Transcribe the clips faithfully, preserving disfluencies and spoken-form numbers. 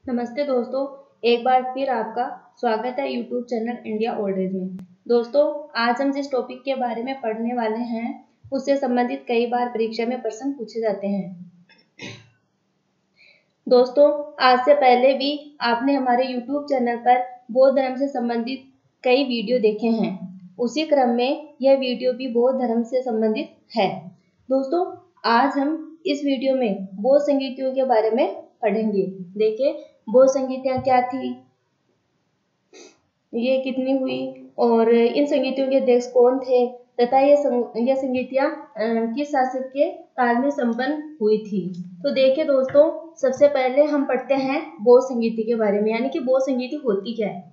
नमस्ते दोस्तों, एक बार फिर आपका स्वागत है YouTube channel India old age में। दोस्तों, आज हम जिस टॉपिक के बारे में पढ़ने वाले हैं उससे संबंधित कई बार परीक्षा में प्रश्न पूछे जाते हैं। दोस्तों, आज से पहले भी आपने हमारे यूट्यूब चैनल पर बौद्ध धर्म से संबंधित कई वीडियो देखे हैं। उसी क्रम में यह वीडियो भी बौद्ध धर्म से संबंधित है। दोस्तों, आज हम इस वीडियो में बौद्ध संगीतियों के बारे में पढ़ेंगे। देखिए, बौद्ध संगीतियाँ क्या थी, ये कितनी हुई और इन संगीतियों के अध्यक्ष कौन थे तथा ये संग, ये संगीतियाँ किस शासक के काल में संपन्न हुई थी। तो देखिए दोस्तों, सबसे पहले हम पढ़ते हैं बौद्ध संगीति के बारे में, यानी कि बौद्ध संगीति होती क्या है।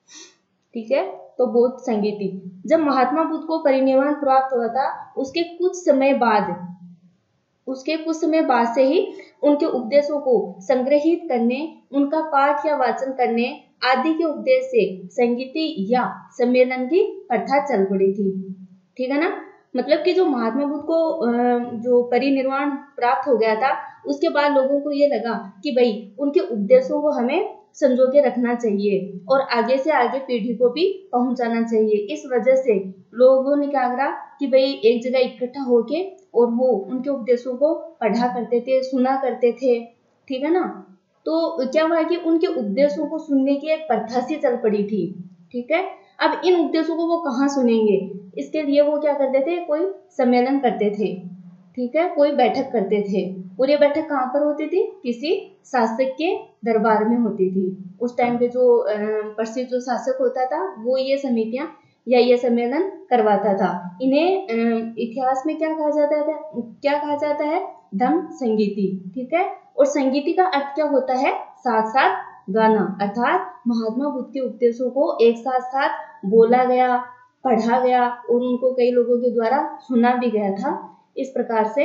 ठीक है, तो बौद्ध संगीति जब महात्मा बुद्ध को परिनिर्वाण प्राप्त हुआ था उसके कुछ समय बाद उसके कुछ समय बाद से ही उनके उपदेशों को संग्रहित करने, उनका पाठ या वाचन करने आदि के उपदेश से संगीति या सम्मेलन की प्रथा चल पड़ी थी। ठीक है ना, मतलब कि जो महात्मा बुद्ध को जो परिनिर्वाण प्राप्त हो गया था उसके बाद लोगों को ये लगा कि भाई उनके उपदेशों को हमें संजो के रखना चाहिए और आगे से आगे पीढ़ी को भी पहुंचाना चाहिए। इस वजह से लोगों ने क्या करा कि भाई एक जगह इकट्ठा होके और वो उनके उपदेशों को पढ़ा करते थे, सुना करते थे। ठीक है ना, तो क्या हुआ कि उनके उपदेशों को सुनने की एक प्रथा सी चल पड़ी थी। ठीक है, अब इन उपदेशों को वो कहाँ सुनेंगे, इसके लिए वो क्या करते थे, कोई सम्मेलन करते थे। ठीक है, कोई बैठक करते थे और ये बैठक कहाँ पर होती थी, किसी शासक के दरबार में होती थी। उस टाइम पे जो प्रसिद्ध जो शासक होता था वो ये समितियां या ये सम्मेलन करवाता था। इन्हें इतिहास में क्या कहा जाता है क्या कहा जाता है धम्म संगीति। ठीक है, और संगीति का अर्थ क्या होता है, साथ साथ गाना, अर्थात महात्मा बुद्ध के उपदेशों को एक साथ साथ बोला गया, पढ़ा गया और उनको कई लोगों के द्वारा सुना भी गया था। इस प्रकार से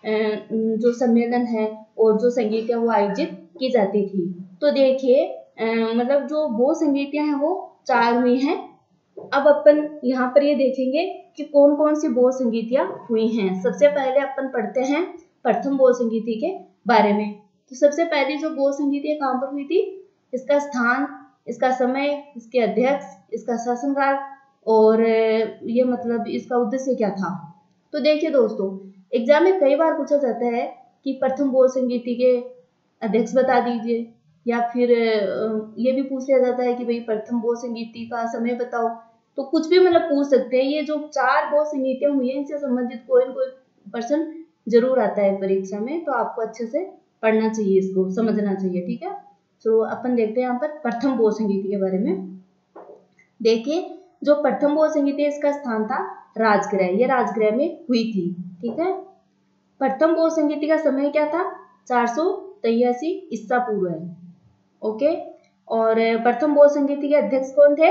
जो सम्मेलन है और जो संगीतियाँ वो आयोजित की जाती थी। तो देखिए, मतलब जो बौद्ध संगीतियाँ हैं वो चार हुई हैं। अब अपन यहाँ पर ये देखेंगे कि कौन कौन सी बौद्ध संगीतियाँ हुई हैं। सबसे पहले अपन पढ़ते हैं प्रथम बौद्ध संगीति के बारे में। तो सबसे पहली जो बौद्ध संगीति कहाँ पर हुई थी, इसका स्थान, इसका समय, इसके अध्यक्ष, इसका शासनकाल और ये मतलब इसका उद्देश्य क्या था। तो देखिए दोस्तों, एग्जाम में कई बार पूछा जाता है कि प्रथम बौद्ध संगीति के अध्यक्ष बता दीजिए, या फिर ये भी पूछ लिया जाता है कि भाई प्रथम बौद्ध संगीति का समय बताओ। तो कुछ भी मतलब पूछ सकते हैं। ये जो चार बौद्ध संगीतियाँ हुई हैं इनसे संबंधित कोई न कोई प्रश्न जरूर आता है परीक्षा में, तो आपको अच्छे से पढ़ना चाहिए, इसको समझना चाहिए। ठीक है, तो अपन देखते हैं यहाँ पर प्रथम बौद्ध संगीति के बारे में। देखिए, जो प्रथम बौद्ध संगीति है इसका स्थान था राजगृह, ये राजगृह में हुई थी। ठीक है, प्रथम बौद्ध संगीति का समय क्या था, चार सौ तिरासी ईसा पूर्व है। ओके, और प्रथम बौद्ध संगीति के अध्यक्ष कौन थे,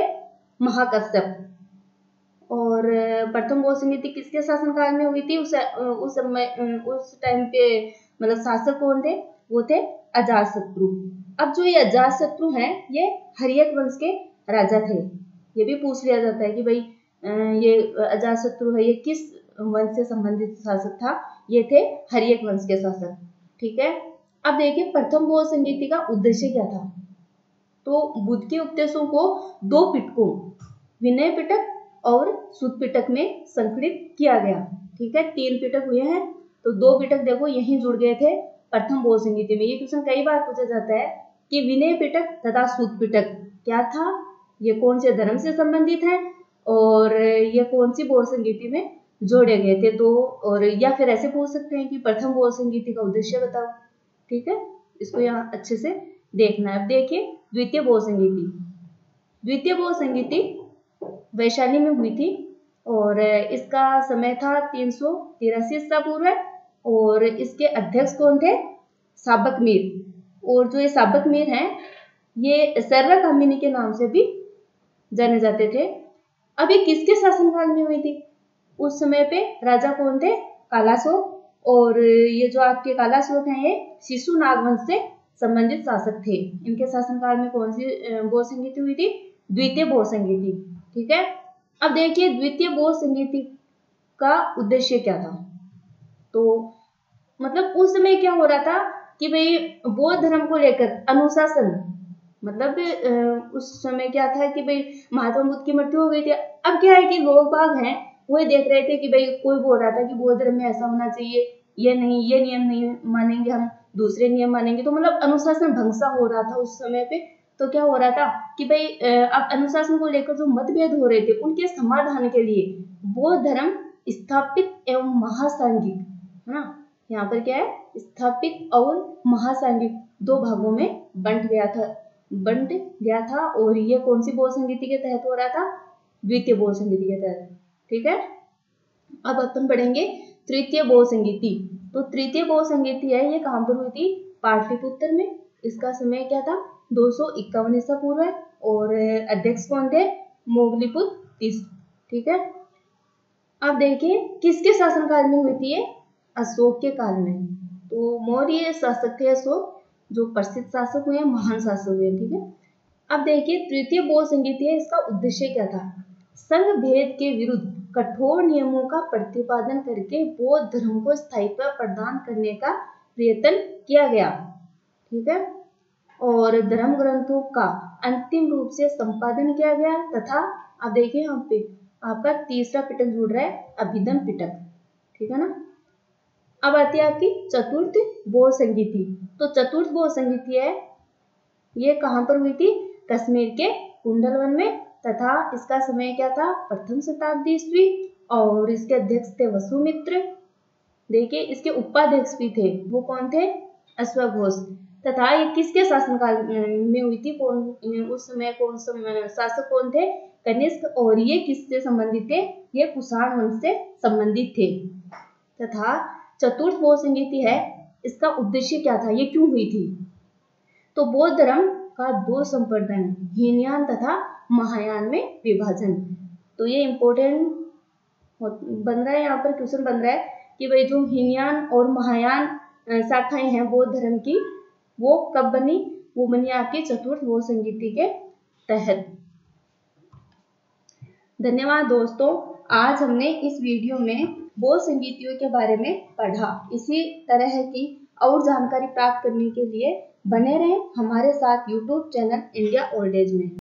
महाकश्यप। और प्रथम बौद्ध संगीति किसके शासनकाल में हुई थी, उस उस समय उस टाइम पे मतलब शासक कौन थे, वो थे अजातशत्रु। अब जो ये अजातशत्रु हैं ये हर्यक वंश के राजा थे। ये भी पूछ लिया जाता है कि भाई ये अजातशत्रु है ये किस वंश से संबंधित शासक था, ये थे हर्यक वंश के शासक। ठीक है, अब देखिए प्रथम बौद्ध संगीति का उद्देश्य क्या था। तो बुद्ध के उपदेशों को दो पिटकों, विनय पिटक और सुत्त पिटक में संकलित किया गया। ठीक है, तीन पिटक हुए हैं, तो दो पिटक देखो यहीं जुड़ गए थे प्रथम बौद्ध संगीति में। ये क्वेश्चन कई बार पूछा जाता है कि विनय पिटक तथा सुत्त पिटक क्या था, ये कौन से धर्म से संबंधित है और ये कौन सी बौद्ध संगीति में जोड़े गए थे। तो और या फिर ऐसे पूछ सकते हैं कि प्रथम बौद्ध संगीति का उद्देश्य बताओ। ठीक है, इसको यहाँ अच्छे से देखना है। अब देखिए द्वितीय बौद्ध संगीति। द्वितीय बौद्ध संगीति वैशाली में हुई थी और इसका समय था तीन सौ तिरासी ईसा पूर्व और इसके अध्यक्ष कौन थे, साबक मीर। और जो ये साबक मीर हैं ये सर्व कामिनी के नाम से भी जाने जाते थे। अब ये किसके शासनकाल में हुई थी, उस समय पे राजा कौन थे, कालाशोक। और ये जो आपके कालाशोक हैं ये शिशु नागवंश से संबंधित शासक थे। इनके शासनकाल में कौन सी बौद्ध संगीति हुई थी, द्वितीय बौद्ध संगीति। ठीक है, अब देखिए द्वितीय बौद्ध संगीति का उद्देश्य क्या था। तो मतलब उस समय क्या हो रहा था कि भाई बौद्ध धर्म को लेकर अनुशासन, मतलब उस समय क्या था कि भाई महात्मा बुद्ध की मृत्यु हो गई थी। अब क्या है कि लोग बाग हैं वो देख रहे थे कि भाई कोई बोल रहा था कि बौद्ध धर्म में ऐसा होना चाहिए, ये नहीं, ये नियम नहीं मानेंगे हम, दूसरे नियम मानेंगे। तो मतलब अनुशासन भंग सा हो रहा था उस समय पे। तो क्या हो रहा था कि भाई अब अनुशासन को लेकर जो मतभेद हो रहे थे उनके समाधान के लिए बौद्ध धर्म स्थापित एवं महासांघिक, है ना, यहाँ पर क्या है, स्थापित और महासांघिक दो भागों में बंट गया था बंट गया था और ये कौन सी बौद्ध संगीति के तहत हो रहा था? द्वितीय बौद्ध संगीति के तहत। ठीक है, अब अपन पढ़ेंगे तृतीय बौद्ध संगीति। तो तृतीय बौद्ध संगीति है, ये कहाँ पर हुई थी? पाटलिपुत्र में। इसका समय क्या था? दो सौ इक्यावन ईसा पूर्व है और अध्यक्ष कौन थे? मोगलीपुत्र तीसरा। ठीक है, अब देखिए किसके शासनकाल में हुई थी ये? अशोक के काल में। तो मौर्य शासक थे अशोक, जो प्रसिद्ध शासक हुए, महान शासक हुए। ठीक है, अब देखिए तृतीय बौद्ध संगीति है, इसका उद्देश्य क्या था? संघ भेद के विरुद्ध कठोर नियमों का प्रतिपादन करके बौद्ध धर्म को स्थायित्व प्रदान करने का प्रयत्न किया गया। ठीक है, और धर्म ग्रंथों का अंतिम रूप से संपादन किया गया तथा अब देखिए यहाँ पे आपका तीसरा पिटक जुड़ रहा है, अभिधम पिटक। ठीक है ना। अब आती है आपकी चतुर्थ बौद्ध संगीति। तो चतुर्थ बौद्ध संगीति है, ये कहाँ पर हुई थी? कश्मीर के कुंडलवन में तथा इसका समय क्या था? प्रथम शताब्दी ईस्वी और इसके अध्यक्ष थे वसुमित्र। देखिए इसके उपाध्यक्ष भी थे, वो कौन थे? अश्वघोष। तथा ये किसके शासनकाल में हुई थी? कौन उस समय कौन शासक कौन थे? कनिष्क। और ये किससे संबंधित थे? ये कुषाण वंश से संबंधित थे। तथा चतुर्थ बौद्ध संगीति है, इसका उद्देश्य क्या था? ये क्यों हुई थी? तो बौद्ध धर्म का दो संप्रदाय, हीनयान तथा महायान में विभाजन। तो ये इम्पोर्टेंट बन रहा है, यहाँ पर क्वेश्चन बन रहा है कि भाई जो हीनयान और महायान शाखाएं हैं बौद्ध धर्म की, वो कब बनी? वो बनी आपकी चतुर्थ बौद्ध संगीति के तहत। धन्यवाद दोस्तों, आज हमने इस वीडियो में बौद्ध संगीतियों के बारे में पढ़ा। इसी तरह की और जानकारी प्राप्त करने के लिए बने रहें हमारे साथ YouTube channel India old age में।